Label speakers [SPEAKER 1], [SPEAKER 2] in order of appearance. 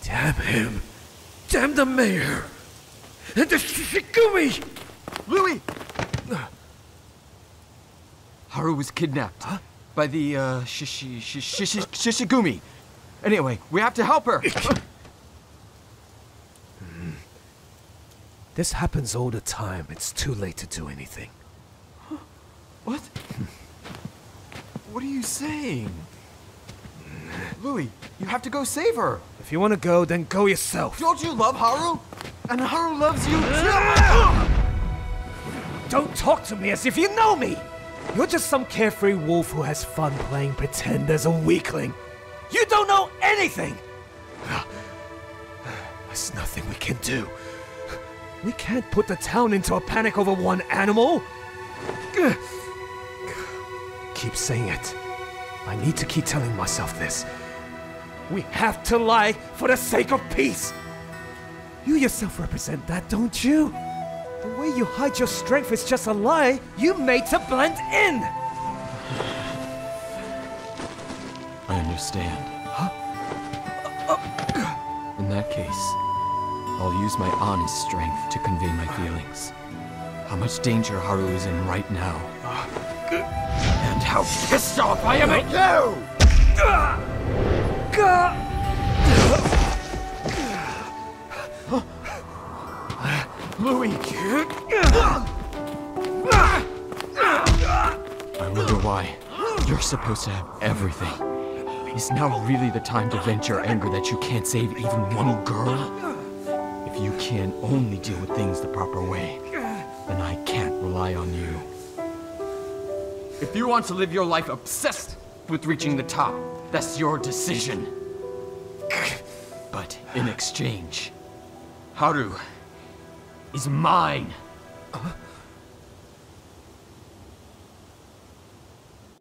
[SPEAKER 1] Damn him. Damn the mayor. And the Shishigumi!
[SPEAKER 2] Louis! Haru was kidnapped. Huh? By the, Shishigumi. Anyway, we have to help her!
[SPEAKER 1] This happens all the time. It's too late to do anything.
[SPEAKER 2] What? What are you saying? Louis, you have to go save her!
[SPEAKER 1] If you want to go, then go yourself.
[SPEAKER 2] Don't you love Haru? And Haru loves you too!
[SPEAKER 1] Don't talk to me as if you know me! You're just some carefree wolf who has fun playing pretend as a weakling. You don't know anything! There's nothing we can do. We can't put the town into a panic over one animal. Keep saying it. I need to keep telling myself this. We have to lie for the sake of peace. You yourself represent that, don't you? The way you hide your strength is just a lie you made to blend in.
[SPEAKER 2] I understand.
[SPEAKER 1] Huh?
[SPEAKER 2] In that case, I'll use my honest strength to convey my feelings. How much danger Haru is in right now. And how pissed off I am at you! Louis! I wonder why. You're supposed to have everything. Is now really the time to vent your anger that you can't save even one girl? If you can only deal with things the proper way, then I can't rely on you. If you want to live your life obsessed with reaching the top, that's your decision. But in exchange, Haru is mine.